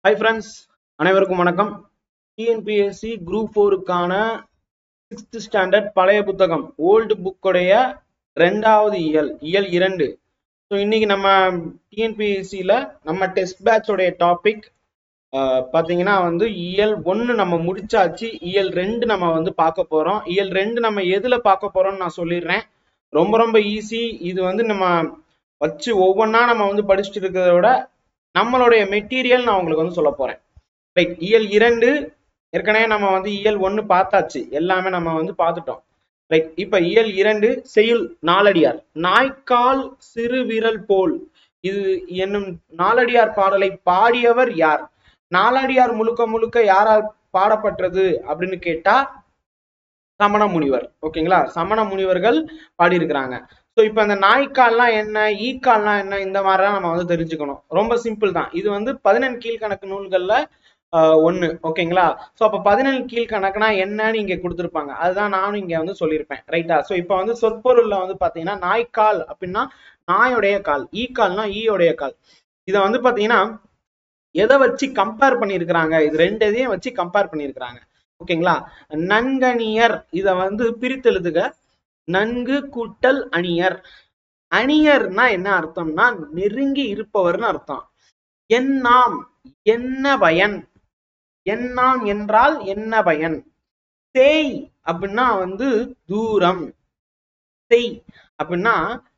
Hi friends, அனைவருக்கும் வணக்கம். TNPSC Group 4க்கான 6th standard பழைய புத்தகம் ஓல்டு புக்குடைய ரெண்டாவது இயல் 2. ஸோ இன்னைக்கு நம்ம டிஎன்பிஎஸ்சியில் நம்ம டெஸ்ட் பேட்சோடைய டாபிக் பார்த்தீங்கன்னா இயல் 1 நம்ம முடிச்சாச்சு. இயல் 2 நம்ம பார்க்க போகிறோம். இயல் 2 நம்ம எதில் பார்க்க போகிறோம்னு நான் சொல்லிடுறேன். ரொம்ப ரொம்ப ஈஸி. இது நம்ம வச்சு ஒவ்வொன்றா நம்ம படிச்சுட்டு இருக்கிறத விட நம்மளுடைய மெட்டீரியல் நான் உங்களுக்கு சொல்ல போறேன். ரைட், இயல் 2 ஏற்கனவே நம்ம இயல் 1 பார்த்தாச்சு, எல்லாமே நம்ம பார்த்துட்டோம். ரைட், இப்ப இயல் 2 செய்யுள் நாலடியார். நாய்க்கால் சிறு விரல் போல் இது என்னும் நாலடியார் பாடலை பாடியவர் யார்? நாலடியார் முழுக்க முழுக்க யாரால் பாடப்பட்டது அப்படின்னு கேட்டா சமண முனிவர். ஓகேங்களா, சமண முனிவர்கள் பாடியிருக்கிறாங்க. ஸோ இப்போ இந்த நாய்க்கால்லாம் என்ன, ஈக்கால்லாம் என்ன, இந்த மாதிரிலாம் நம்ம தெரிஞ்சுக்கணும். ரொம்ப சிம்பிள் தான். இது 17 கீழ்கணக்கு நூல்கள்ல ஒண்ணு. ஓகேங்களா, ஸோ அப்போ 17 கீழ்கணக்குனா என்னன்னு இங்க கொடுத்துருப்பாங்க. அதுதான் நானும் இங்க சொல்லியிருப்பேன். ரைட்டா, ஸோ இப்போ சொற்பொருள்ல பாத்தீங்கன்னா நாய்க்கால் அப்படின்னா நாயோடைய கால், ஈக்கால்னா ஈயோடைய கால். இதை பாத்தீங்கன்னா எதை வச்சு கம்பேர் பண்ணியிருக்கிறாங்க? இது ரெண்டு இதையும் வச்சு கம்பேர் பண்ணியிருக்கிறாங்க. ஓகேங்களா, நன்கணியர் இதை பிரித்தெழுதுக. நன்கு கூட்டல் அணியர். அணியர்னா என்ன அர்த்தம்னா நெருங்கி இருப்பவர்னு அர்த்தம். என்னாம் என்ன பயன், என்னாம் என்றால் என்ன பயன். சேய் அப்படின்னா தூரம், செய் அப்படின்னா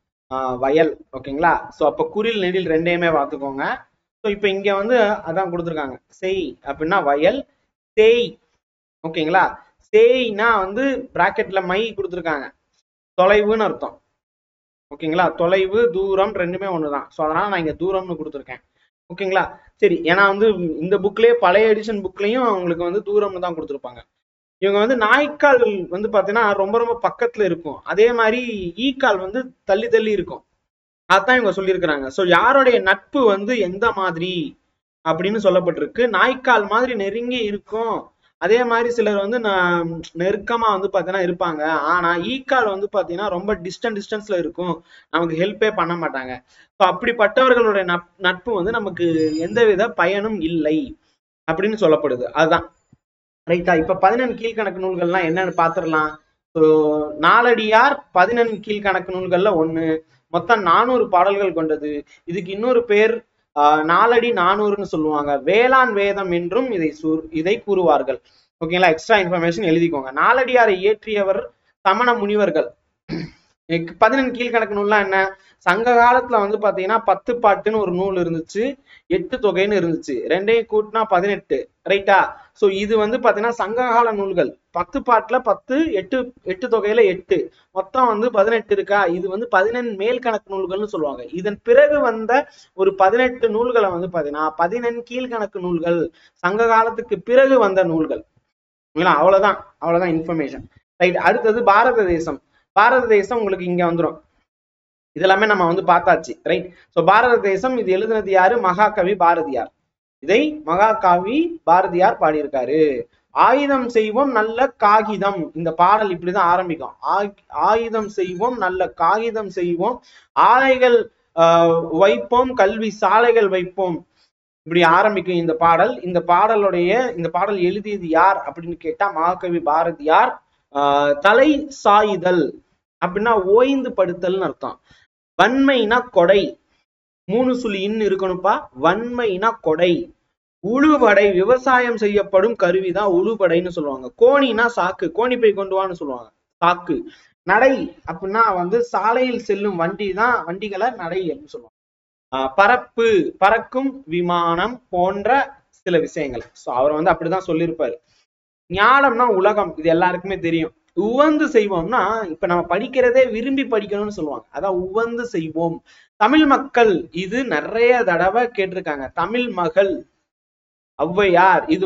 வயல். ஓகேங்களா, சோ அப்ப குறில் நெடில் ரெண்டையுமே பார்த்துக்கோங்க. ஸோ இப்போ இங்க அதான் கொடுத்துருக்காங்க. செய் அப்படின்னா வயல், சேய். ஓகேங்களா, சேய்னா பிராக்கெட்ல மை கொடுத்துருக்காங்க, தொலைவுன்னு அர்த்தம். ஓகேங்களா, தொலைவு தூரம் ரெண்டுமே ஒண்ணுதான். ஸோ அதனால நான் இங்க தூரம்னு கொடுத்துருக்கேன். ஓகேங்களா, சரி. ஏன்னா இந்த புக்லயே பழைய எடிஷன் புக்லயும் அவங்களுக்கு தூரம்னு தான் கொடுத்துருப்பாங்க. இவங்க நாய்க்கால் பாத்தீங்கன்னா ரொம்ப ரொம்ப பக்கத்துல இருக்கும். அதே மாதிரி ஈக்கால் தள்ளி தள்ளி இருக்கும். அதான் இவங்க சொல்லியிருக்கிறாங்க. ஸோ யாருடைய நட்பு எந்த மாதிரி அப்படின்னு சொல்லப்பட்டிருக்கு. நாய்க்கால் மாதிரி நெருங்கி இருக்கும், அதே மாதிரி சிலர் நெருக்கமா பாத்தீங்கன்னா இருப்பாங்க. ஆனா ஈக்கால் பாத்தீங்கன்னா ரொம்ப டிஸ்டன்ஸ்ல இருக்கும், நமக்கு ஹெல்ப்பே பண்ண மாட்டாங்க. ஸோ அப்படிப்பட்டவர்களுடைய நட்பு நமக்கு எந்தவித பயனும் இல்லை அப்படின்னு சொல்லப்படுது. அதுதான். ரைட்டா, இப்ப 17 கீழ்கணக்கு நூல்கள்லாம் என்னன்னு பாத்துடலாம். ஸோ நாலடியார் 17 கீழ்கணக்கு நூல்கள்ல ஒண்ணு. மொத்தம் 400 பாடல்கள் கொண்டது. இதுக்கு இன்னொரு பேர் நாலடி 400ன்னு சொல்லுவாங்க. வேளாண் வேதம் என்றும் இதை கூறுவார்கள். ஓகேங்களா, எக்ஸ்ட்ரா இன்ஃபர்மேஷன் எழுதிக்கோங்க. நாலடியாரை இயற்றியவர் சமண முனிவர்கள். 17 கீழ்கணக்கு நூல்லாம் என்ன? சங்க காலத்துல பாத்தீங்கன்னா 10 பாட்டுன்னு ஒரு நூல் இருந்துச்சு, 8 தொகைன்னு இருந்துச்சு. ரெண்டையும் கூட்டினா 18. ரைட்டா, சோ இது பாத்தீங்கன்னா சங்ககால நூல்கள். 10 பாட்டுல 10, 8 தொகையில 8, மொத்தம் 18 இருக்கா. இது 17 மேல் கணக்கு நூல்கள்னு சொல்லுவாங்க. இதன் பிறகு வந்த ஒரு 18 நூல்களை பாத்தீங்கன்னா 17 கீழ்கணக்கு நூல்கள், சங்க காலத்துக்கு பிறகு வந்த நூல்கள். அவ்வளவுதான் இன்ஃபர்மேஷன். ரைட், அடுத்தது பாரத தேசம். பாரத தேசம் உங்களுக்கு இங்க வந்துடும். இதெல்லாமே நம்ம பார்த்தாச்சு. ரைட், சோ பாரத தேசம் இது எழுதினது யாரு? மகாகவி பாரதியார். இதை மகாகவி பாரதியார் பாடியிருக்காரு. ஆயுதம் செய்வோம் நல்ல காகிதம், இந்த பாடல் இப்படிதான் ஆரம்பிக்கும். ஆயுதம் செய்வோம் நல்ல காகிதம் செய்வோம், ஆலைகள் வைப்போம் கல்வி சாலைகள் வைப்போம், இப்படி ஆரம்பிக்கும் இந்த பாடல். இந்த பாடல் எழுதியது யார் அப்படின்னு கேட்டா மகாகவி பாரதியார். தலை சாயுதல் அப்படின்னா ஓய்ந்து படுத்தல்னு அர்த்தம். வன்மைனா கொடை, 3 சுழி இன்னு இருக்கணும்ப்பா. வன்மைனா கொடை. உழுபடை விவசாயம் செய்யப்படும் கருவிதான் உழுபடைன்னு சொல்லுவாங்க. கோணினா சாக்கு, கோணி பை கொண்டு வான்னு சொல்லுவாங்க, சாக்கு. நடை அப்படின்னா சாலையில் செல்லும் வண்டி தான், வண்டிகளை நடை அப்படின்னு சொல்லுவாங்க. பறப்பு, பறக்கும் விமானம் போன்ற சில விஷயங்கள். ஸோ அவர் அப்படிதான் சொல்லியிருப்பாரு. ஞானம்னா உலகம், இது எல்லாருக்குமே தெரியும். உவந்து செய்வோம்னா இப்ப நம்ம படிக்கிறதே விரும்பி படிக்கணும்னு சொல்லுவாங்க, அதான் உவந்து செய்வோம். தமிழ் மக்கள், இது நிறைய தடவை கேட்டிருக்காங்க. தமிழ் மகள் ஔவையார். இது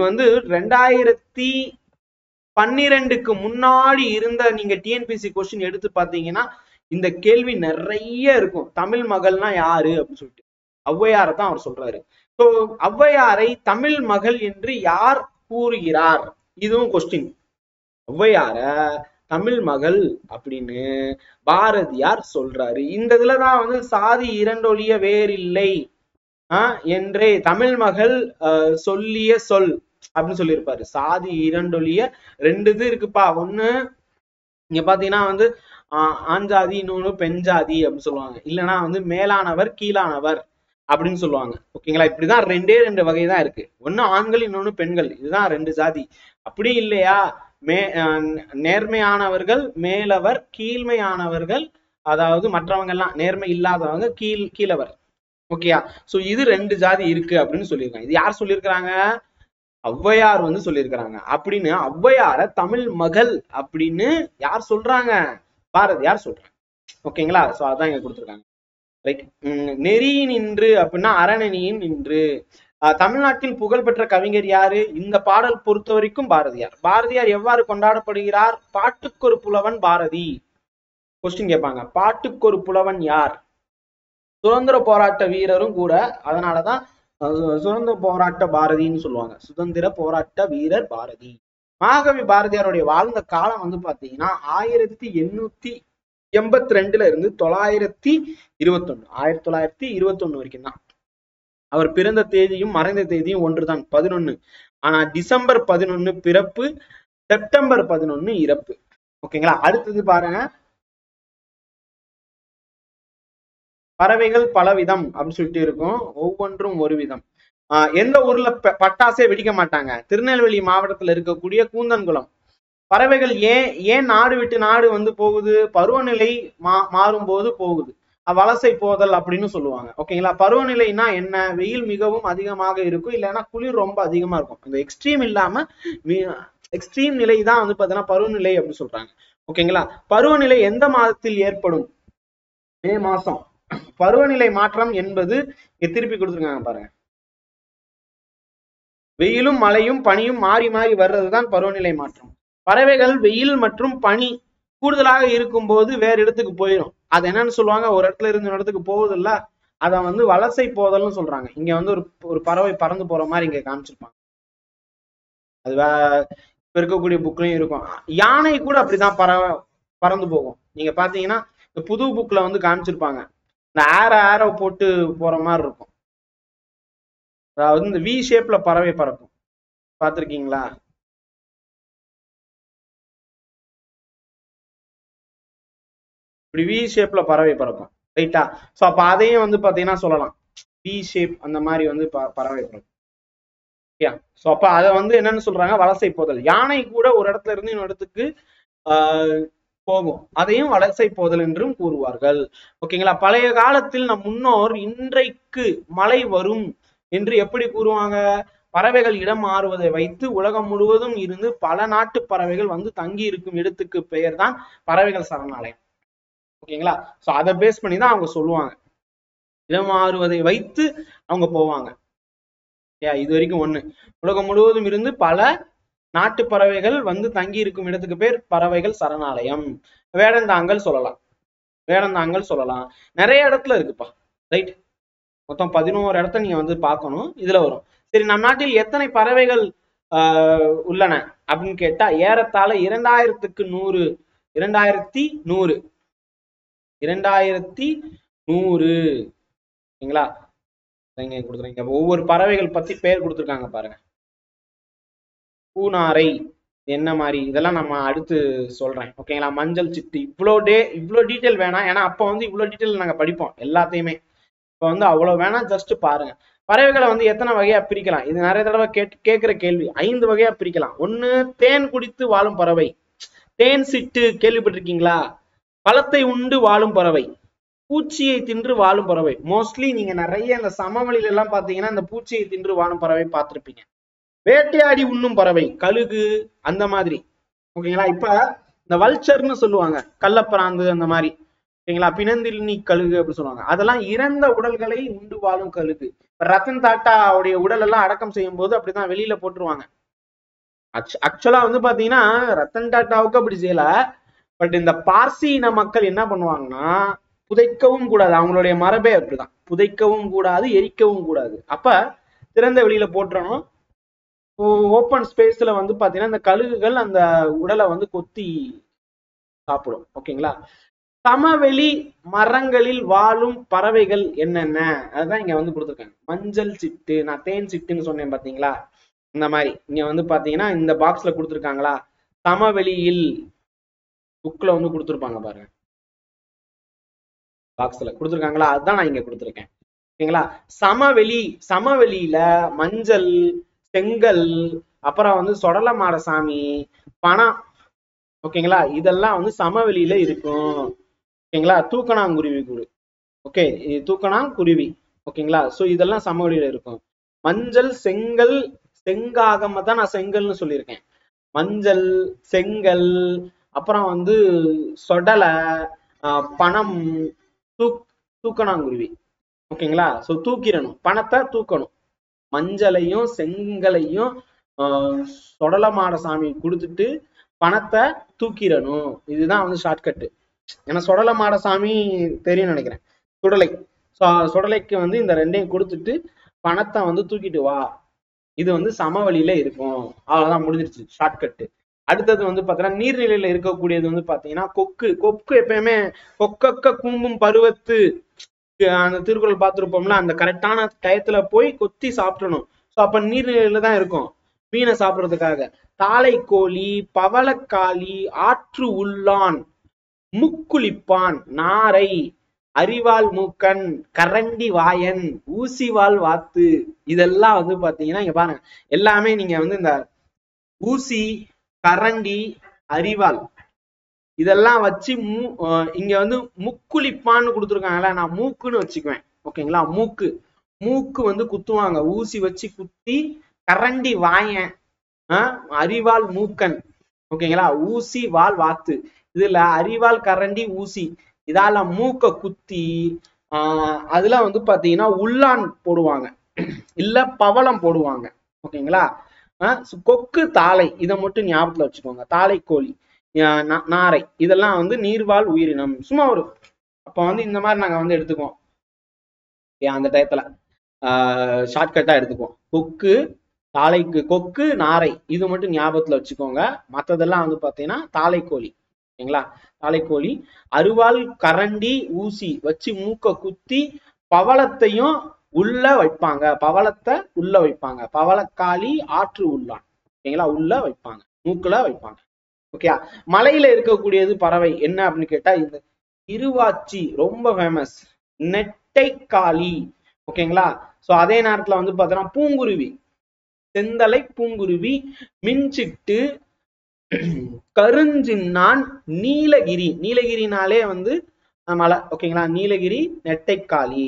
2012க்கு முன்னாடி இருந்த நீங்க டிஎன்பிஎஸ்சி கொஸ்டின் எடுத்து பாத்தீங்கன்னா இந்த கேள்வி நிறைய இருக்கும். தமிழ் மகள்னா யாரு அப்படின்னு சொல்லிட்டு ஔவையாரை தான் அவர் சொல்றாரு. ஸோ ஔவையாரை தமிழ் மகள் என்று யார் கூறுகிறார்? இதுவும் கொஸ்டின். ஔவையார தமிழ் மகள் அப்படின்னு பாரதியார் சொல்றாரு. இந்த இதுலதான் சாதி இரண்டொழிய வேறில்லை என்றே தமிழ் மகள் சொல்லிய சொல் அப்படின்னு சொல்லியிருப்பாரு. சாதி இரண்டொழிய ரெண்டு இது இருக்குப்பா. ஒண்ணு இங்க பாத்தீங்கன்னா வந்து ஆண் ஜாதி, இன்னொன்னு பெண் ஜாதி அப்படின்னு சொல்லுவாங்க. இல்லைன்னா வந்து மேலானவர் கீழானவர் அப்படின்னு சொல்லுவாங்க. ஓகேங்களா? இப்படிதான் ரெண்டே ரெண்டு வகை தான் இருக்கு. ஒண்ணு ஆண்கள், இன்னொன்னு பெண்கள். இதுதான் ரெண்டு ஜாதி. அப்படி இல்லையா நேர்மையானவர்கள் மேலவர், கீழ்மையானவர்கள் அதாவது மற்றவங்க எல்லாம் நேர்மை இல்லாதவங்க கீழவர். ஓகேயா? சோ இது ரெண்டு ஜாதி இருக்கு அப்படின்னு சொல்லியிருக்காங்க. இது யார் சொல்லியிருக்கிறாங்க? ஔவையார் வந்து சொல்லியிருக்கிறாங்க. அப்படின்னு ஔவையார தமிழ் மகள் அப்படின்னு யார் சொல்றாங்க? பாரதியார் சொல்றாங்க. ஓகேங்களா? சோ அதான் இங்க கொடுத்துருக்காங்க. ரைட். நெறியின் நின்று அப்படின்னா அறநெறியின் நின்று. தமிழ்நாட்டில் புகழ்பெற்ற கவிஞர் யாரு? இந்த பாடல் பொறுத்த வரைக்கும் பாரதியார். பாரதியார் எவ்வாறு கொண்டாடப்படுகிறார்? பாட்டுக்கொரு புலவன் பாரதி. கொஸ்டின் கேட்பாங்க. பாட்டுக்கொரு புலவன் யார்? சுதந்திர போராட்ட வீரரும் கூட. அதனாலதான் சுதந்திர போராட்ட பாரதின்னு சொல்லுவாங்க. சுதந்திர போராட்ட வீரர் பாரதி. மகாகவி பாரதியாருடைய வாழ்ந்த காலம் வந்து பாத்தீங்கன்னா 1882 இருந்து 1921 வரைக்கும் தான். அவர் பிறந்த தேதியும் மறைந்த தேதியும் ஒன்றுதான், 11. ஆனா டிசம்பர் 11 பிறப்பு, செப்டம்பர் 11 இறப்பு. ஓகேங்களா? அடுத்தது பாருங்க. பறவைகள் பலவிதம் அப்படின்னு சொல்லிட்டு இருக்கும். ஒவ்வொன்றும் ஒரு விதம். எந்த ஊர்ல பட்டாசே வெடிக்க மாட்டாங்க? திருநெல்வேலி மாவட்டத்துல இருக்கக்கூடிய கூந்தன்குளம். பறவைகள் ஏன் நாடு விட்டு நாடு வந்து போகுது? பருவநிலை மாறும் போது போகுது. வலசை போதல் அப்படின்னு சொல்லுவாங்க. ஓகேங்களா? பருவநிலைனா என்ன? வெயில் மிகவும் அதிகமாக இருக்கும், இல்லைன்னா குளிர் ரொம்ப அதிகமா இருக்கும். இந்த எக்ஸ்ட்ரீம் இல்லாம எக்ஸ்ட்ரீம் நிலை தான் வந்து பாத்தீங்கன்னா பருவநிலை அப்படின்னு சொல்றாங்க. ஓகேங்களா? பருவநிலை எந்த மாதத்தில் ஏற்படும்? மே மாசம். பருவநிலை மாற்றம் என்பது திருப்பி கொடுத்துருக்காங்க பாருங்க. வெயிலும் மழையும் பனியும் மாறி மாறி வர்றதுதான் பருவநிலை மாற்றம். பறவைகள் வெயில் மற்றும் பனி கூடுதலாக இருக்கும் போது வேற இடத்துக்கு போயிடும். அது என்னன்னு சொல்லுவாங்க? ஒரு இடத்துல இருந்து ஒரு இடத்துக்கு போகுது இல்ல, அத வந்து வலசை போதல்னு சொல்றாங்க. இங்க வந்து ஒரு பறவை பறந்து போற மாதிரி இங்க காமிச்சிருப்பாங்க. அது இப்ப இருக்கக்கூடிய புக்லயும் இருக்கும். யானை கூட அப்படிதான் பறந்து போகும். நீங்க பாத்தீங்கன்னா இந்த புது புக்ல வந்து காமிச்சிருப்பாங்க. இந்த ஏரோ போட்டு போற மாதிரி இருக்கும். அதாவது இந்த வி ஷேப்ல பறவை பறக்கும். பாத்திருக்கீங்களா? இப்படி வி ஷேப்ல பறவை பறக்கும். ரைட்டா? சோ அப்ப அதையும் வந்து பாத்தீங்கன்னா சொல்லலாம். வி ஷேப் அந்த மாதிரி வந்து பறவை பறக்கும். சோ அப்ப அதை வந்து என்னன்னு சொல்றாங்க? வலசை போதல். யானை கூட ஒரு இடத்துல இருந்து இன்னொரு இடத்துக்கு போகும். அதையும் வலசை போதல் என்றும் கூறுவார்கள். ஓகேங்களா? பழைய காலத்தில் நம் முன்னோர் இன்றைக்கு மழை வரும் என்று எப்படி கூறுவாங்க? பறவைகள் இடம் மாறுவதை வைத்து உலகம் முழுவதும் இருந்து பல நாட்டு பறவைகள் வந்து தங்கி இருக்கும் இடத்துக்கு பெயர் தான் பறவைகள் சரணாலயம். ஓகேங்களா? சோ அதை பேஸ் பண்ணி தான் அவங்க சொல்லுவாங்க. இடம் மாறுவதை வைத்து அவங்க போவாங்க. இது வரைக்கும் ஒண்ணு. உலகம் முழுவதும் இருந்து பல நாட்டு பறவைகள் வந்து தங்கி இருக்கும் இடத்துக்கு பேர் பறவைகள் சரணாலயம். வேடந்தாங்கல் சொல்லலாம். வேடந்தாங்கல் சொல்லலாம். நிறைய இடத்துல இருக்குப்பா. ரைட். மொத்தம் 11 இடத்த நீங்க வந்து பார்க்கணும். இதுல வரும். சரி, நம் நாட்டில் எத்தனை பறவைகள் உள்ளன அப்படின்னு கேட்டா ஏறத்தாழ 2100. 2100. ஓகேங்களா? கொடுக்குறீங்க. ஒவ்வொரு பறவைகள் பத்தி பேர் கொடுத்துருக்காங்க பாருங்க. பூனாரை என்ன மாதிரி, இதெல்லாம் நம்ம அடுத்து சொல்றேன். ஓகேங்களா? மஞ்சள் சிட்டு. இவ்வளோ டீட்டெயில் வேணாம். ஏன்னா அப்ப வந்து இவ்வளவு டீட்டெயில் நாங்க படிப்போம் எல்லாத்தையுமே. இப்ப வந்து அவ்வளவு வேணாம். ஜஸ்ட் பாருங்க. பறவைகளை வந்து எத்தனை வகையா பிரிக்கலாம்? இது நிறைய தடவை கேட்கிற கேள்வி. 5 வகையா பிரிக்கலாம். ஒண்ணு, தேன் குடித்து வாழும் பறவை. தேன் சிட்டு கேள்விப்பட்டிருக்கீங்களா? பழத்தை உண்டு வாழும் பறவை. பூச்சியை தின்று வாழும் பறவை. மோஸ்ட்லி நீங்க நிறைய இந்த சமவெளியில எல்லாம் பாத்தீங்கன்னா இந்த பூச்சியை தின்று வாழும் பறவை பார்த்திருப்பீங்க. வேட்டையாடி உண்ணும் பறவை, கழுகு அந்த மாதிரி. ஓகேங்களா? இப்ப இந்த வல்ச்சர்னு சொல்லுவாங்க, கள்ளப்பராந்து அந்த மாதிரி. ஓகேங்களா? பிணந்தில்னி கழுகு அப்படி சொல்லுவாங்க. அதெல்லாம் இறந்த உடல்களை உண்டு வாழும் கழுகு. இப்ப ரத்தன் டாட்டாவுடைய உடல் எல்லாம் அடக்கம் செய்யும் போது அப்படிதான் வெளியில போட்டுருவாங்க. ஆக்சுவலா வந்து பாத்தீங்கன்னா ரத்தன் டாட்டாவுக்கு அப்படி செய்யல. பட் இந்த பார்சி இன மக்கள் என்ன பண்ணுவாங்கன்னா புதைக்கவும் கூடாது. அவங்களுடைய மரபே அப்படிதான். புதைக்கவும் கூடாது, எரிக்கவும் கூடாது. அப்ப திறந்த வெளியில போட்டுறணும். ஓப்பன் ஸ்பேஸ்ல வந்து பாத்தீங்கன்னா இந்த கழுகுகள் அந்த உடலை வந்து கொத்தி சாப்பிடும். ஓகேங்களா? சமவெளி மரங்களில் வாழும் பறவைகள் என்னென்ன, அதுதான் இங்க வந்து கொடுத்துருக்காங்க. மஞ்சள் சிட்டு, நான் தேன் சிட்டுன்னு சொன்னேன் பாத்தீங்களா, இந்த மாதிரி இங்க வந்து பாத்தீங்கன்னா இந்த பாக்ஸ்ல கொடுத்துருக்காங்களா, சமவெளியில் புக்ல வந்து கொடுத்துருப்பாங்க பாருங்க, பாக்ஸ்ல கொடுத்துருக்காங்களா, அதுதான் நான் இங்க கொடுத்துருக்கேன். ஓகேங்களா. சமவெளி, சமவெளியில மஞ்சள், செங்கல், அப்புறம் வந்து சொடல மாடசாமி, பணம், ஓகேங்களா, இதெல்லாம் வந்து சமவெளியில இருக்கும். ஓகேங்களா. தூக்கணாங்குருவி கூடு, ஓகே, தூக்கணாங்குருவி, ஓகேங்களா. சோ இதெல்லாம் சமவெளியில இருக்கும். மஞ்சள், செங்கல், செங்காகம தான் நான் செங்கல்னு சொல்லியிருக்கேன். மஞ்சள், செங்கல், அப்புறம் வந்து சொடலை, பணம், தூக்கணாங்குருவி, ஓகேங்களா. சோ தூக்கிடணும், பணத்தை தூக்கணும். மஞ்சளையும் செங்கலையும் சொடலமாட சாமி கொடுத்துட்டு பணத்தை தூக்கிடணும். இதுதான் வந்து ஷார்ட்கட்டு. ஏன்னா சொடலமாட சாமி தெரியும் நினைக்கிறேன், சுடலை. சுடலைக்கு வந்து இந்த ரெண்டையும் கொடுத்துட்டு பணத்தை வந்து தூக்கிட்டு வா, இது வந்து சமவெளியில இருக்கும். அவ்வளவுதான், முடிஞ்சிருச்சு ஷார்ட்கட்டு. அடுத்தது வந்து பாத்தீங்கன்னா நீர்நிலையில இருக்கக்கூடியது வந்து பாத்தீங்கன்னா கொக்கு. கொக்கு எப்பயுமே கொக்கக்க கூம்பும் பருவத்து, அந்த திருக்குறள் பார்த்திருப்போம்ல, அந்த கரெக்டான டயத்துல போய் கொத்தி சாப்பிடணும். ஸோ அப்ப நீர்நிலையில தான் இருக்கும் மீனை சாப்பிடுறதுக்காக. தாளைக்கோழி, பவளக்காளி, ஆற்று உள்ளான், முக்குளிப்பான், நாரை, அரிவாள் மூக்கன், கரண்டி வாயன், ஊசிவால் வாத்து, இதெல்லாம் வந்து பாத்தீங்கன்னா இங்க பாருங்க, எல்லாமே நீங்க வந்து இந்த ஊசி, கரண்டி, அரிவாள் இதெல்லாம் வச்சு இங்க வந்து முக்குளிப்பான்னு கொடுத்துருக்காங்களா, நான் மூக்குன்னு வச்சுக்குவேன். ஓகேங்களா. மூக்கு, மூக்கு வந்து குத்துவாங்க, ஊசி வச்சு குத்தி. கரண்டி வாயன், அரிவாள் மூக்கன், ஓகேங்களா. ஊசி வால் வாத்து, இதுல அரிவாள், கரண்டி, ஊசி, இதால மூக்க குத்தி அதுல வந்து பாத்தீங்கன்னா உள்ளான் போடுவாங்க, இல்ல பவளம் போடுவாங்க. ஓகேங்களா. கொக்கு, தாளை, இதை மட்டும் ஞாபகத்துல வச்சுக்கோங்க. தாளைக்கோழி, நாரை, இதெல்லாம் வந்து நீர்வாழ் உயிரினம். சும்மா ஒரு அப்ப வந்து இந்த மாதிரி நாங்க வந்து எடுத்துக்குவோம் அந்த டயத்துல, ஷார்ட்கட்டா எடுத்துக்குவோம். கொக்கு, தாளைக்கு, கொக்கு, நாரை, இது மட்டும் ஞாபகத்துல வச்சுக்கோங்க. மற்றதெல்லாம் வந்து பாத்தீங்கன்னா தாளைக்கோழி, ஓகேங்களா. தாளைக்கோழி, அருவாள், கரண்டி, ஊசி வச்சு மூக்க குத்தி பவளத்தையும் உள்ள வைப்பாங்க, பவளத்தை உள்ள வைப்பாங்க. பவளக்காளி, ஆற்று உள்ளான், ஓகேங்களா, உள்ள வைப்பாங்க, மூக்குல வைப்பாங்க. ஓகே. மலையில இருக்கக்கூடியது பறவை என்ன அப்படின்னு கேட்டா இந்த இருவாச்சி, ரொம்ப ஃபேமஸ். நெட்டைக்காளி, ஓகேங்களா. சோ அதே நேரத்துல வந்து பாத்தீங்கன்னா பூங்குருவி, செந்தலை பூங்குருவி, மின்சிட்டு, கருஞ்சின்னான், நீலகிரி, நீலகிரினாலே வந்து மலை, ஓகேங்களா. நீலகிரி, நெட்டைக்காளி,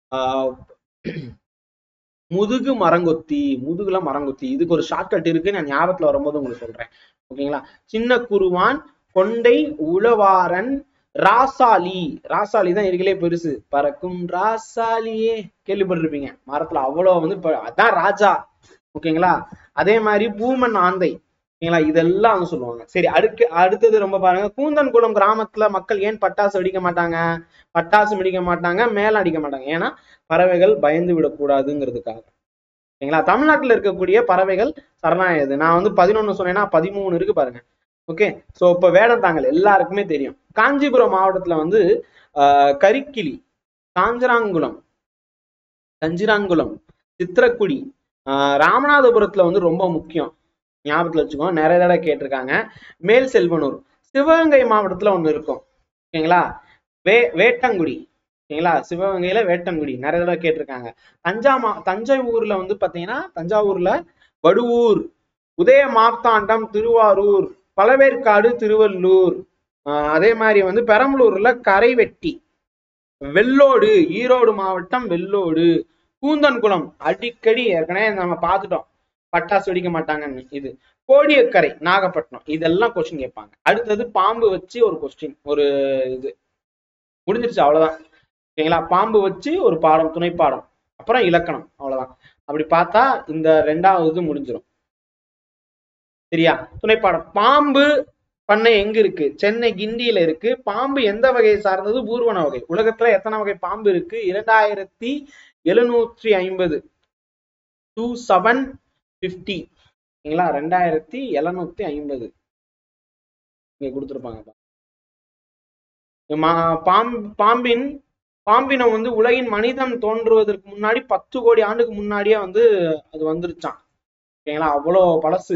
முதுகு மரங்கொத்தி, முதுகுல மரங்கொத்தி, இதுக்கு ஒரு ஷார்ட்கட் இருக்கு, நான் ஞாபகத்துல வரும்போது உங்களுக்கு சொல்றேன். ஓகேங்களா. சின்ன குருவான், கொண்டை, உழவாரன், ராசாலி, ராசாலி தான் இருக்கலே பெருசு, பறக்கும் ராசாலியே, கேள்விப்பட்டிருப்பீங்க. மரத்துல அவ்வளவு வந்து அதான் ராஜா, ஓகேங்களா. அதே மாதிரி பூமன் ஆந்தை, ஓகேங்களா, இதெல்லாம் வந்து சொல்லுவாங்க. சரி, அடுத்தது ரொம்ப பாருங்க. கூந்தன்குளம் கிராமத்துல மக்கள் ஏன் பட்டாசு வெடிக்க மாட்டாங்க, பட்டாசு வெடிக்க மாட்டாங்க, மேல அடிக்க மாட்டாங்க, ஏன்னா பறவைகள் பயந்து விடக்கூடாதுங்கிறதுக்காக. ஓகேங்களா. தமிழ்நாட்டுல இருக்கக்கூடிய பறவைகள் சரணாயது, நான் வந்து 11 சொன்னேன்னா 13 இருக்கு பாருங்க. ஓகே. சோ இப்ப வேடந்தாங்கல் எல்லாருக்குமே தெரியும். காஞ்சிபுரம் மாவட்டத்துல வந்து கரிக்கிளி, காஞ்சராங்குளம், கஞ்சிராங்குளம், சித்திரக்குடி, ராமநாதபுரத்துல வந்து ரொம்ப முக்கியம், ஞாபகத்துல வச்சுக்கோங்க, நிறைய தடவை கேட்டிருக்காங்க. மேல் செல்வனூர், சிவகங்கை மாவட்டத்துல ஒண்ணு இருக்கும், ஓகேங்களா. வேட்டங்குடி, ஓகேங்களா. சிவகங்கையில வேட்டங்குடி நிறைய தடவை கேட்டிருக்காங்க. தஞ்சை ஊர்ல வந்து பாத்தீங்கன்னா தஞ்சாவூர்ல வடுவூர், உதய மார்த்தாண்டம் திருவாரூர், பழவேற்காடு திருவள்ளூர், அதே மாதிரி வந்து பெரம்பலூர்ல கரைவெட்டி, வெள்ளோடு ஈரோடு மாவட்டம் வெள்ளோடு, கூந்தன்குளம் அடிக்கடி ஏற்கனவே நம்ம பார்த்துட்டோம் பட்டாசு வெடிக்க மாட்டாங்கன்னு, இது கோடியக்கரை நாகப்பட்டினம், இதெல்லாம் கொஸ்டின் கேட்பாங்க. அடுத்தது பாம்பு வச்சு ஒரு கொஸ்டின், ஒரு இது முடிஞ்சிருச்சு, அவ்வளவுதான். ஓகேங்களா. பாம்பு வச்சு ஒரு பாடம், துணை பாடம், அப்புறம் இலக்கணம், அவ்வளவுதான். அப்படி பார்த்தா இந்த 2வது முடிஞ்சிடும். சரியா. துணைப்பாடம். பாம்பு பண்ணை எங்க இருக்கு, சென்னை கிண்டியில இருக்கு. பாம்பு எந்த வகையை சார்ந்தது, ஊர்வன வகை. உலகத்துல எத்தனை வகை பாம்பு இருக்கு, 2750, 2750, ஓகேங்களா. 2750 இங்க கொடுத்துருப்பாங்க. பாம்பினம் வந்து உலகின் மனிதன் தோன்றுவதற்கு முன்னாடி 10 கோடி ஆண்டுக்கு முன்னாடியே வந்து அது வந்துருச்சான். ஓகேங்களா, அவ்வளோ பழசு.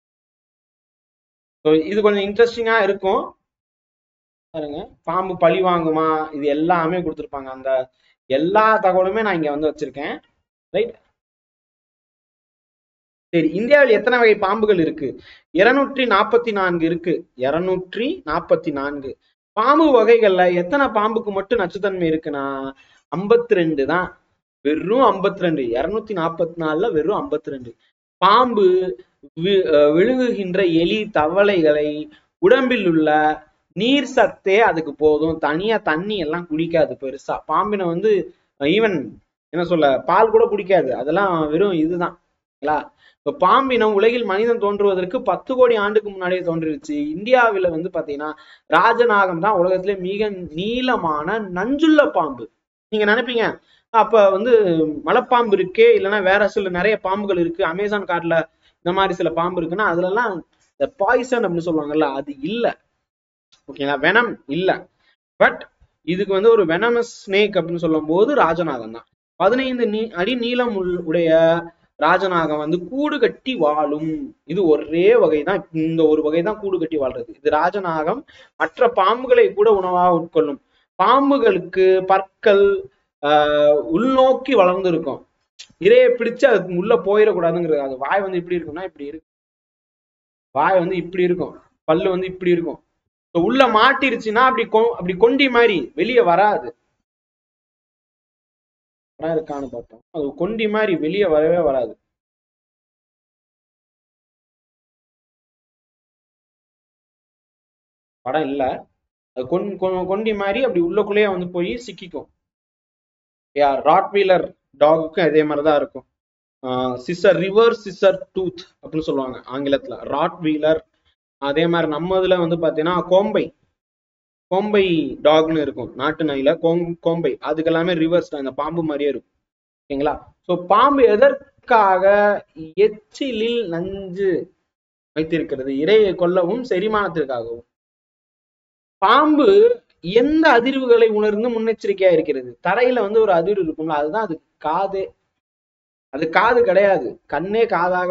இது கொஞ்சம் இன்ட்ரெஸ்டிங்கா இருக்கும் பாருங்க. பாம்பு பழி வாங்குமா, இது எல்லாமே கொடுத்துருப்பாங்க. அந்த எல்லா தகவலுமே நான் இங்க வந்து வச்சிருக்கேன். ரைட். சரி, இந்தியாவில் எத்தனை வகை பாம்புகள் இருக்கு? 244 இருக்கு. 244. பாம்பு வகைகள்ல எத்தனை பாம்புக்கு மட்டும் நச்சுத்தன்மை இருக்குன்னா 52 தான். வெறும் 52. 244ல வெறும் 52. பாம்பு விழுங்குகின்ற எலி தவளைகளை உடம்பில் உள்ள நீர் சத்தே அதுக்கு போதும். தனியா தண்ணி எல்லாம் குடிக்காது பெருசா. பாம்பினை வந்து ஈவன் என்ன சொல்ல, பால் கூட குடிக்காது. அதெல்லாம் வெறும் இதுதான். இப்ப பாம்பினம் உலகில் மனிதன் தோன்றுவதற்கு 10 கோடி ஆண்டுக்கு முன்னாடியே தோன்றிருச்சு. இந்தியாவில வந்து பாத்தீங்கன்னா ராஜநாகம் தான் உலகத்திலே மிக நீளமான நஞ்சுள்ள பாம்பு. நீங்க நினைப்பீங்க அப்ப வந்து மலைப்பாம்பு இருக்கே, இல்லைன்னா வேற சில நிறைய பாம்புகள் இருக்கு, அமேசான் காட்டுல இந்த மாதிரி சில பாம்பு இருக்குன்னா அதுல எல்லாம் பாய்சன் அப்படின்னு சொல்லுவாங்கல்ல, அது இல்ல. ஓகேங்களா, வெனம் இல்ல. பட் இதுக்கு வந்து ஒரு வெனமஸ் ஸ்னேக் அப்படின்னு சொல்லும் போது ராஜநாகம் தான். 15 அடி நீளம் உடைய ராஜநாகம் வந்து கூடு கட்டி வாழும். இது ஒரே வகைதான். இந்த ஒரு வகைதான் கூடு கட்டி வாழ்றது. இது ராஜநாகம் மற்ற பாம்புகளை கூட உணவாக உட்கொள்ளும். பாம்புகளுக்கு பற்கள் உள்நோக்கி வளர்ந்து இருக்கும். இரையை பிடிச்சு அதுக்கு உள்ள போயிடக்கூடாதுங்கிறது. அது வாய் வந்து இப்படி இருக்கும்னா இப்படி இருக்கும். வாய் வந்து இப்படி இருக்கும், பல்லு வந்து இப்படி இருக்கும். உள்ள மாட்டிருச்சுன்னா அப்படி கொண்டி மாதிரி வெளியே வராது. இருக்கான்னு பார்த்தோம், அது கொண்டி மாதிரி வெளியே வரவே வராது. படம் இல்ல, அது கொண்டி மாதிரி அப்படி உள்ளக்குள்ளேயே வந்து போய் சிக்கிக்கும். ராட்வீலர் டாகுக்கும் அதே மாதிரிதான் இருக்கும். சிசர் ரிவர்ஸ் சிசர் டூத் அப்படின்னு சொல்லுவாங்க ஆங்கிலத்துல, ராட்வீலர். அதே மாதிரி நம்ம இதுல வந்து பாத்தீங்கன்னா கோம்பை டாக்னு இருக்கும். நாட்டு நாயில கோம்பை, அதுக்கு எல்லாமே ரிவர்ஸ் தான், இந்த பாம்பு மாதிரியே இருக்கும். ஓகேங்களா. சோ பாம்பு எதற்காக எச்சிலில் நஞ்சு வைத்திருக்கிறது? இரையை கொல்லவும் செரிமானத்திற்காகவும். பாம்பு எந்த அதிர்வுகளை உணர்ந்து முன்னெச்சரிக்கையா இருக்கிறது? தரையில வந்து ஒரு அதிர்வு இருக்கும்ல, அதுதான் அது காது. அது காது கிடையாது, கண்ணே காதாக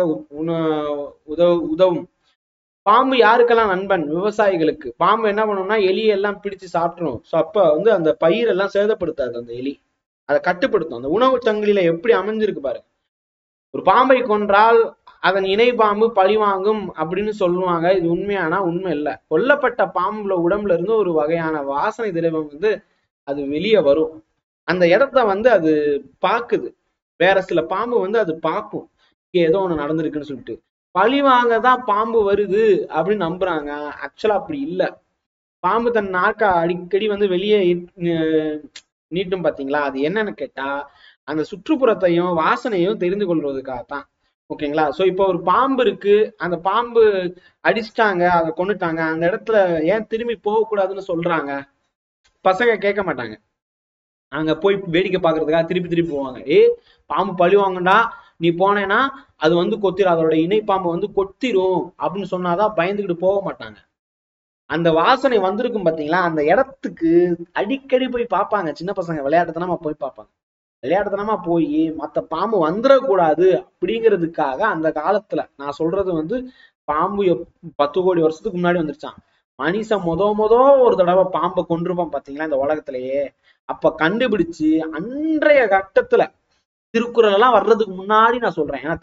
உதவும். பாம்பு யாருக்கெல்லாம் நண்பன்? விவசாயிகளுக்கு. பாம்பு என்ன பண்ணும்னா எலியெல்லாம் பிடிச்சு சாப்பிட்டுரும். ஸோ அப்ப வந்து அந்த பயிரெல்லாம் சேதப்படுத்தாது அந்த எலி, அதை கட்டுப்படுத்தும். அந்த உணவு சங்கிலியில எப்படி அமைஞ்சிருக்கு பாரு. ஒரு பாம்பை கொன்றால் அதன் இணை பாம்பு பழி வாங்கும் அப்படின்னு சொல்லுவாங்க. இது உண்மையானா? உண்மை இல்லை. கொல்லப்பட்ட பாம்புல உடம்புல இருந்து ஒரு வகையான வாசனை திரவம் வந்து அது வெளியே வரும். அந்த இடத்த வந்து அது பாக்குது. வேற சில பாம்பு வந்து அது பார்க்கும், ஏதோ ஒண்ணு நடந்திருக்குன்னு சொல்லிட்டு. பழி வாங்கதான் பாம்பு வருது அப்படின்னு நம்புறாங்க. ஆக்சுவலா அப்படி இல்ல. பாம்பு தன் நாக்க அடிக்கடி வந்து வெளியே நீட்டும் பாத்தீங்களா, அது என்னன்னு கேட்டா அந்த சுற்றுப்புறத்தையும் வாசனையும் தெரிந்து கொள்வதற்காகத்தான். ஓகேங்களா. சோ இப்போ ஒரு பாம்பு இருக்கு, அந்த பாம்பு அடிச்சிட்டாங்க, அதை கொண்டுட்டாங்க, அந்த இடத்துல ஏன் திரும்பி போகக்கூடாதுன்னு சொல்றாங்க? பசங்க கேட்க மாட்டாங்க. அங்க போய் வேடிக்கை பாக்குறதுக்காக திருப்பி திருப்பி போவாங்க. பாம்பு பழி வாங்கண்டா, நீ போனேன்னா அது வந்து கொத்திரும், அதோட இணை பாம்பு வந்து கொத்திரும் அப்படின்னு சொன்னாதான் பயந்துகிட்டு போக மாட்டாங்க. அந்த வாசனை வந்திருக்கும் பாத்தீங்களா, அந்த இடத்துக்கு அடிக்கடி போய் பார்ப்பாங்க. சின்ன பசங்க விளையாட்டுத்தனமா போய் பார்ப்பாங்க. விளையாட்டுத்தனமா போய் மத்த பாம்பு வந்துடக்கூடாது அப்படிங்கிறதுக்காக அந்த காலத்துல, நான் சொல்றது வந்து பாம்பு 10 கோடி வருஷத்துக்கு முன்னாடி வந்துருச்சான். மனுஷன் முத ஒரு தடவை பாம்பை கொண்டிருப்பான் பாத்தீங்களா இந்த உலகத்திலேயே. அப்ப கண்டுபிடிச்சு அன்றைய கட்டத்துல, திருக்குறள் எல்லாம் வர்றதுக்கு முன்னாடி நான் சொல்றேன். ஏன்னா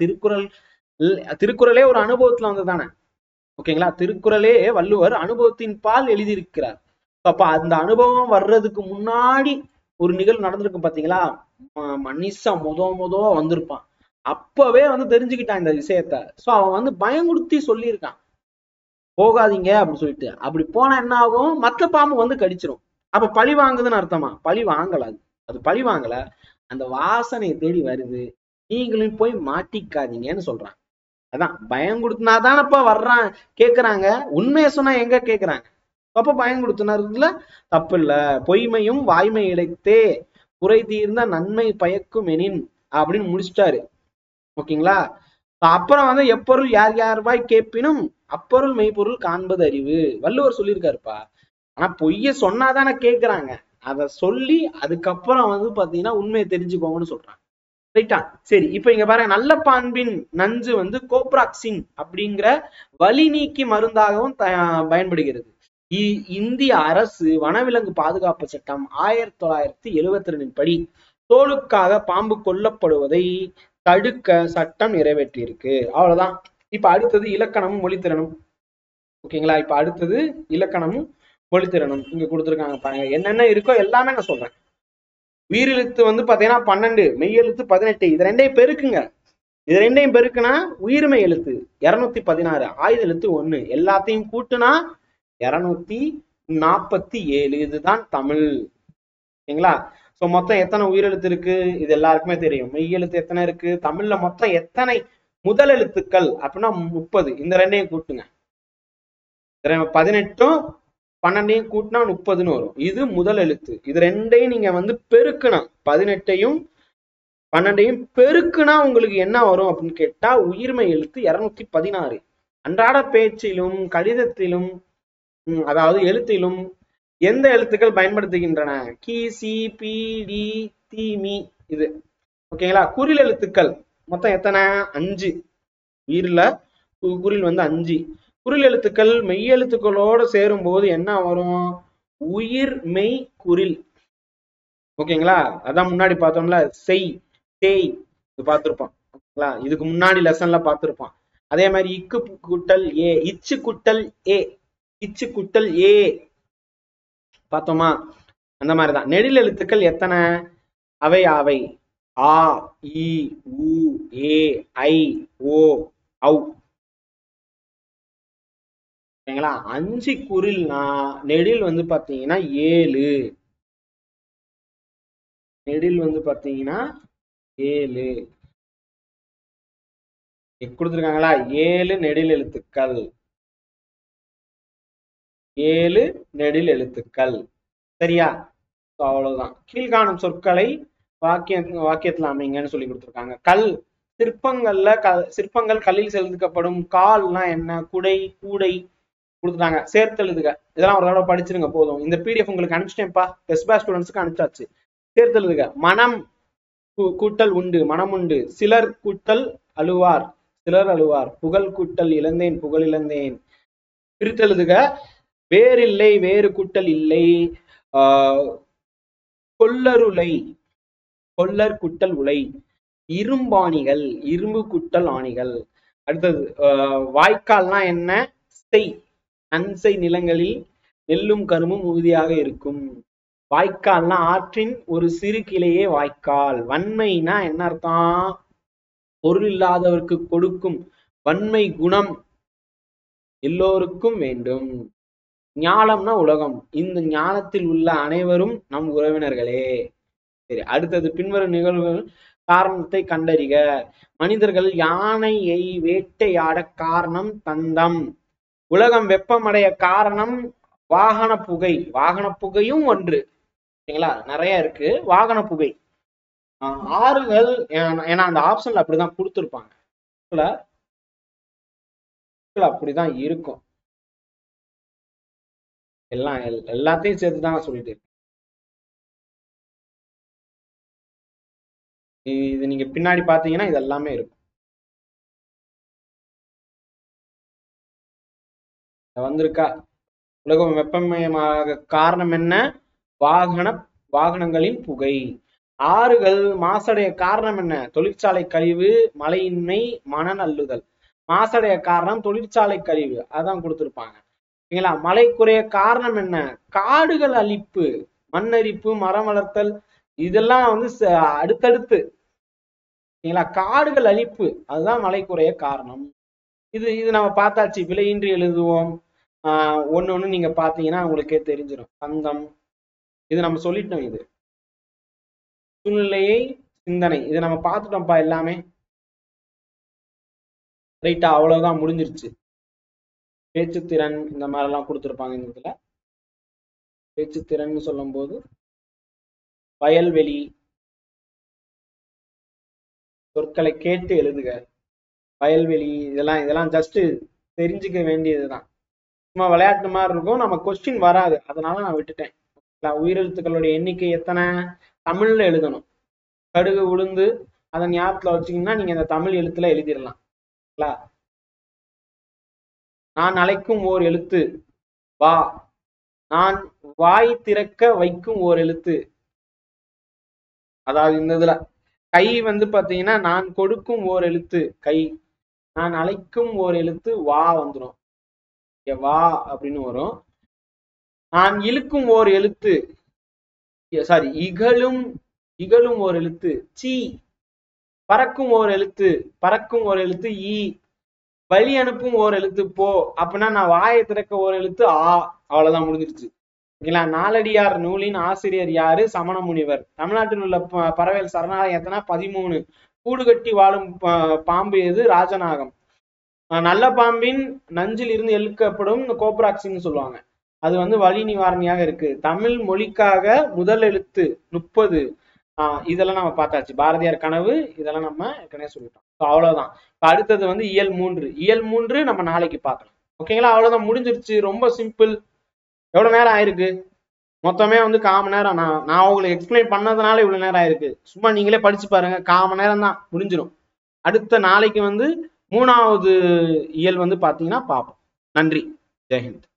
திருக்குறளே ஒரு அனுபவத்துல வந்து தானே. ஓகேங்களா. திருக்குறளே வள்ளுவர் அனுபவத்தின் பால் எழுதியிருக்கிறார். அப்ப அந்த அனுபவம் வர்றதுக்கு முன்னாடி ஒரு நிகழ்வு நடந்திருக்கு பாத்தீங்களா, மனுஷன் முத வந்திருப்பான். அப்பவே வந்து தெரிஞ்சுக்கிட்டான் இந்த விஷயத்த. சோ அவன் வந்து பயமுறுத்தி சொல்லியிருக்கான், போகாதீங்க அப்படின்னு சொல்லிட்டு. அப்படி போனா என்ன ஆகும்? மற்ற பாம்பு வந்து கடிச்சிரும். அப்ப பழி வாங்குதுன்னு அர்த்தமா? பழி வாங்கல. அது பழி வாங்கல, அந்த வாசனையை தேடி வருது, நீங்களும் போய் மாட்டிக்காதீங்கன்னு சொல்றான். அதான் பயம் கொடுத்தனாதானப்பா வர்றான் கேக்குறாங்க. உண்மையை சொன்னா எங்க கேக்குறாங்க? அப்ப பயம் கொடுத்தனதுல தப்பு இல்ல. பொய்மையும் வாய்மை இழைத்தே குறை தீர்ந்த நன்மை பயக்கும் எனின் அப்படின்னு முடிச்சிட்டாரு. ஓகேங்களா. அப்புறம் வந்து எப்பொருள் யார் யார் வாய் கேட்பினும் அப்பொருள் மெய்ப்பொருள் காண்பது அறிவு. வள்ளுவர் சொல்லியிருக்காருப்பா. ஆனா பொய்ய சொன்னாதானே கேக்குறாங்க. அத சொல்லி அதுக்கப்புறம் வந்து பாத்தீங்கன்னா உண்மையை தெரிஞ்சுக்கோங்கன்னு சொல்றாங்க. ரைட்டா? சரி, இப்ப இங்க பாருங்க, நல்ல பான்பின் நஞ்சு வந்து கோப்ராக்சின் அப்படிங்கிற வலி நீக்கி மருந்தாகவும் பயன்படுகிறது. இந்திய அரசு வனவிலங்கு பாதுகாப்பு சட்டம் 1972 படி தோலுக்காக பாம்பு கொல்லப்படுவதை தடுக்க சட்டம் நிறைவேற்றியிருக்கு. அவ்வளவுதான். இப்ப அடுத்தது இலக்கணமும் மொழித்திறனும். ஓகேங்களா? இப்ப அடுத்தது இலக்கணமும் மொழித்திறனும். இங்க கொடுத்துருக்காங்க பாருங்க, என்னென்ன இருக்கோ எல்லாமே நான் சொல்றேன். உயிரெழுத்து வந்து பாத்தீங்கன்னா 12, மெய்யெழுத்து 18. இது ரெண்டையும் பெருக்குங்க. இது ரெண்டையும் பெருக்குனா உயிர்மை எழுத்து 216, ஆயுத எழுத்து 1, எல்லாத்தையும் கூட்டுனா 247. இதுதான் தமிழ். ஓகேங்களா? சோ மொத்தம் எத்தனை உயிரெழுத்து இருக்கு இது எல்லாருக்குமே தெரியும். மெய்யெழுத்து எத்தனை இருக்கு? தமிழ்ல மொத்தம் எத்தனை முதல் எழுத்துக்கள் அப்படின்னா 30. இந்த ரெண்டையும் கூட்டுங்க. 18ம் 12 கூட்டினா 30ன்னு வரும். இது முதல் எழுத்து. இது ரெண்டையும் நீங்க வந்து பெருக்கணும். 18ஐயும் 12ஐயும் பெருக்குனா உங்களுக்கு என்ன வரும் அப்படின்னு கேட்டா உயிர்மை எழுத்து 216. அன்றாட பேச்சிலும் கடிதத்திலும் அதாவது எழுத்திலும் எந்த எழுத்துக்கள் பயன்படுத்துகின்றன? கி, சி, பி, டி, தி, மி. இது ஓகேங்களா? குறில் எழுத்துக்கள் மொத்தம் எத்தனை? 5. உயிர்ல குறில் வந்து 5. குறில் எழுத்துக்கள் மெய் எழுத்துக்களோட சேரும் போது என்ன வரும்? உயிர் மெய் குறில். ஓகேங்களா? அதான் முன்னாடி பார்த்தோம்ல, செய், தேய், இது பார்த்திருப்போம். ஓகேங்களா? இதுக்கு முன்னாடி லெசன்ல பார்த்திருப்பான். அதே மாதிரி இக்கு குட்டல் ஏ, இச்சு குட்டல் ஏ, இச்சு குட்டல் ஏ பார்த்தோமா? அந்த மாதிரிதான். நெடில் எழுத்துக்கள் எத்தனை? அவை அவை ஆ, இ, உ, ஏ, ஐ, ஓ, ஔ. ஓகேங்களா? 5 குறில்னா நெடில் வந்து பாத்தீங்கன்னா 7. நெடில் வந்து பாத்தீங்கன்னா 7 கொடுத்துருக்காங்களா? 7 நெடில் எழுத்துக்கள். 7 நெடில் எழுத்துக்கள். சரியா? அவ்வளவுதான். கீழ்காணும் சொற்களை வாக்கியத்துல அமைங்கன்னு சொல்லி கொடுத்துருக்காங்க. கல், சிற்பங்கள் கல்லில் செதுக்கப்படும். கால்னா என்ன? குடை, கூடை கொடுத்துட்டாங்க. சேர்த்தெழுதுக. இதெல்லாம் ஒரு தடவை படிச்சிருங்க போதும். இந்த பிடிஎஃப் உங்களுக்கு அனுப்பிச்சிட்டேன்ப்பா. டெஸ்ட் பேட்ச் ஸ்டூடெண்ட்ஸ்க்கு அனுப்பிச்சாச்சு. சேர்த்தெழுதுக. மனம் கூட்டல் உண்டு, மனம் உண்டு. சிலர் கூட்டல் அழுவார், சிலர் அழுவார். புகழ் கூட்டல் இழந்தேன், புகழ் இழந்தேன். பிரித்தெழுதுக. வேறில்லை, வேறு கூட்டல் இல்லை. கொல்லருளை, கொல்லர் குட்டல் உலை. இரும்பாணிகள், இரும்பு குட்டல் ஆணிகள். அடுத்தது வாய்க்கால்னா என்ன? செய், நன்செய் நிலங்களில் நெல்லும் கரும்பும் உறுதியாக இருக்கும். வாய்க்கால்னா ஆற்றின் ஒரு சிறு கிளையே வாய்க்கால். வன்மைனா என்ன அர்த்தம்? பொருள் இல்லாதவருக்கு கொடுக்கும் வன்மை குணம் எல்லோருக்கும் வேண்டும். ஞானம்னா உலகம். இந்த ஞானத்தில் உள்ள அனைவரும் நம் உறவினர்களே. சரி, அடுத்தது பின்வரும் நிகழ்வுகள் காரணத்தை கண்டறிக. மனிதர்கள் யானையை வேட்டையாட காரணம் தந்தம். உலகம் வெப்பமடைய காரணம் வாகன புகை. வாகன புகையும் ஒன்று. சரிங்களா? நிறைய இருக்கு வாகன புகை. ஆறுகள், ஏன்னா அந்த ஆப்ஷன்ல அப்படிதான் கொடுத்துருப்பாங்க. அப்படிதான் இருக்கும். எல்லாத்தையும் சேர்த்துதான் சொல்லிட்டு இருக்கேன். இது நீங்க பின்னாடி பாத்தீங்கன்னா இது எல்லாமே இருக்கும். வந்திருக்கா? உலகம் வெப்பமயமாக காரணம் என்ன? வாகனங்களின் புகை. ஆறுகள் மாசடைய காரணம் என்ன? தொழிற்சாலை கழிவு, மழையின்மை, மணல் அள்ளுதல். மாசடைய காரணம் தொழிற்சாலை கழிவு, அதான் கொடுத்திருப்பாங்க. சரிங்களா? மழை குறைய காரணம் என்ன? காடுகள் அழிப்பு, மண்ணரிப்பு, மரம் வளர்த்தல். இதெல்லாம் வந்து அடுத்தடுத்து. சரிங்களா? காடுகள் அழிப்பு அதுதான் மழை குறைய காரணம். இது இது நம்ம பார்த்தாச்சு. விலையின்றி எழுதுவோம். ஒண்ணு நீங்க பாத்தீங்கன்னா உங்களுக்கே தெரிஞ்சிடும். சந்தம், இது நம்ம சொல்லிட்டோம். இது சூழ்நிலையை சிந்தனை, இதை நம்ம பார்த்துட்டோம்ப்பா எல்லாமே. ரைட்டா? அவ்வளவுதான், முடிஞ்சிருச்சு. பேச்சுத்திறன் இந்த மாதிரி எல்லாம் கொடுத்துருப்பாங்க. இந்த இதுல பேச்சுத்திறன் சொல்லும் போது வயல்வெளி, சொற்களை கேட்டு எழுதுக. வயல்வெளி இதெல்லாம் ஜஸ்ட் தெரிஞ்சுக்க வேண்டியதுதான். சும்மா விளையாட்டு மாதிரி இருக்கும், நம்ம கொஸ்டின் வராது, அதனால நான் விட்டுட்டேன். உயிரெழுத்துக்களுடைய எண்ணிக்கை எத்தனை தமிழ்ல எழுதணும். கடுகு உளுந்து அதை ஞாபகத்துல வச்சீங்கன்னா நீங்க இந்த தமிழ் எழுத்துல எழுதிடலாம். நான் அழைக்கும் ஓர் எழுத்து வா. நான் வாய் திறக்க வைக்கும் ஓர் எழுத்து, அதாவது இந்த இதுல கை வந்து பாத்தீங்கன்னா நான் கொடுக்கும் ஓர் எழுத்து கை. நான் அழைக்கும் ஓர் எழுத்து வா வந்துடும், வா அப்படின்னு வரும். நான் இழுக்கும் ஓர் எழுத்து, சாரி இகழும், இகழும் ஓர் எழுத்து சி. பறக்கும் ஓர் எழுத்து, பறக்கும் ஓர் எழுத்து ஈ. வழி அனுப்பும் ஓர் எழுத்து போ. அப்படின்னா நான் வாயை திறக்க ஓர் எழுத்து ஆ. அவ்வளவுதான், முடிஞ்சிருச்சு. ஓகேங்களா. நாலடியார் நூலின் ஆசிரியர் யாரு? சமண முனிவர். தமிழ்நாட்டில் உள்ள பறவைகள் சரணாலயம் எத்தனை? 13. கூடு கட்டி வாழும் பாம்பு எது? ராஜநாகம். நல்ல பாம்பின் நஞ்சில் இருந்து எழுக்கப்படும் கோப்ராக்சின்னு சொல்லுவாங்க, அது வந்து வலி நிவாரணியாக இருக்கு. தமிழ் மொழிக்காக முதல் எழுத்து 30. இதெல்லாம் நம்ம பார்த்தாச்சு. பாரதியார் கனவு இதெல்லாம் நம்ம ஏற்கனவே சொல்லிட்டோம். அவ்வளவுதான். இப்ப அடுத்தது வந்து இயல் 3. இயல் 3 நம்ம நாளைக்கு பார்க்கலாம். ஓகேங்களா. அவ்வளவுதான், முடிஞ்சிருச்சு. ரொம்ப சிம்பிள். எவ்வளவு நேரம் ஆயிருக்கு? மொத்தமே வந்து 1/4 மணி நேரம். நான் உங்களுக்கு எக்ஸ்பிளைன் பண்ணதுனால இவ்வளவு நேரம் ஆயிருக்கு. சும்மா நீங்களே படிச்சு பாருங்க, 1/4 மணி நேரம் தான், முடிஞ்சிடும். அடுத்த நாளைக்கு வந்து 3வது இயல் வந்து பாத்தீங்கன்னா பார்ப்போம். நன்றி. ஜெயஹிந்த்.